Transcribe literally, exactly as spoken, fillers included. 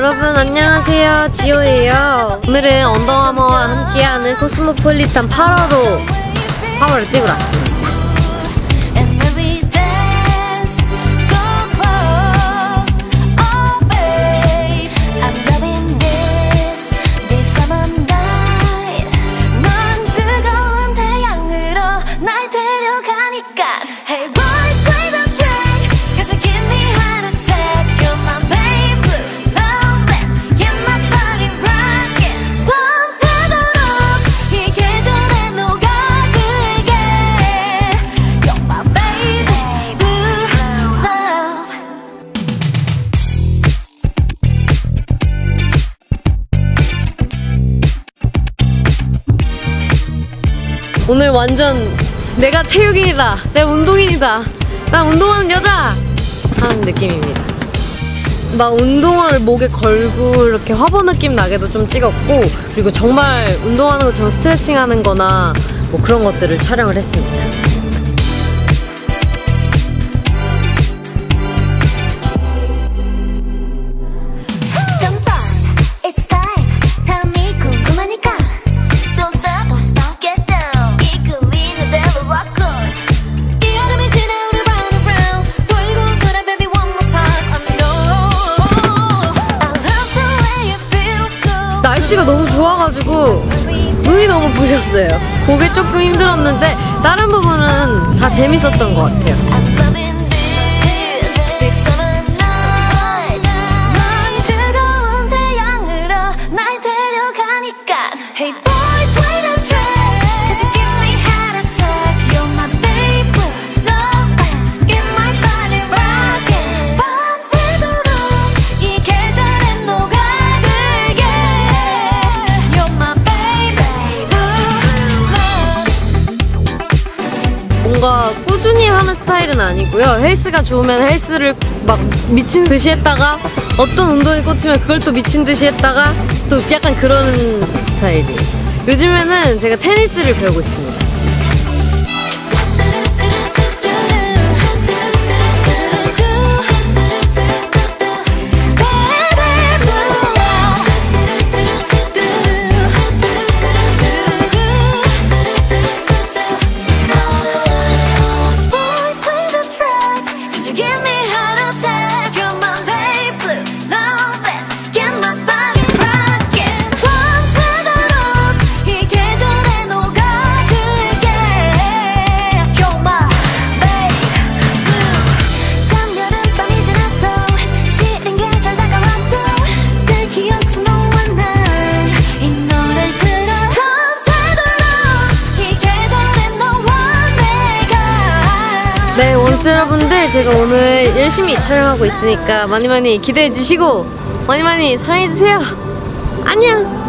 여러분 안녕하세요, 지호예요. 오늘은 언더아머와 함께하는 코스모폴리탄 팔월호 팔월을 찍으러 왔습니다. 오늘 완전 내가 체육인이다, 내가 운동인이다, 나 운동하는 여자! 하는 느낌입니다. 막 운동화를 목에 걸고 이렇게 화보 느낌 나게도 좀 찍었고, 그리고 정말 운동하는 것처럼 스트레칭 하는 거나 뭐 그런 것들을 촬영을 했습니다. 날씨가 너무 좋아가지고 눈이 너무 부셨어요. 그게 조금 힘들었는데 다른 부분은 다 재밌었던 것 같아요. 뭔가 꾸준히 하는 스타일은 아니고요. 헬스가 좋으면 헬스를 막 미친 듯이 했다가 어떤 운동에 꽂히면 그걸 또 미친 듯이 했다가 또 약간 그러는 스타일이에요. 요즘에는 제가 테니스를 배우고 있습니다. 네, 원스 여러분들, 제가 오늘 열심히 촬영하고 있으니까 많이 많이 기대해주시고 많이 많이 사랑해주세요. 안녕!